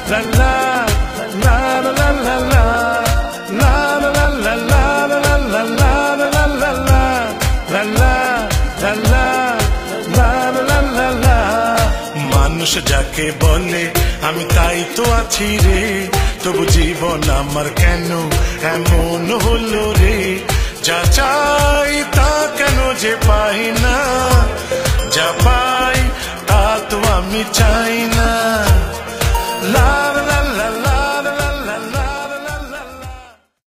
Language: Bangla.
la la la la la la la la la la la la la la la la la la. মানুষ যাকে বলে আমি তাই তো আছি রে, তবু জীবন আমার কেন এমন হলো রে। যা চাই তা কেন যে পাই না, যা পাই তা তো আমি চাই না।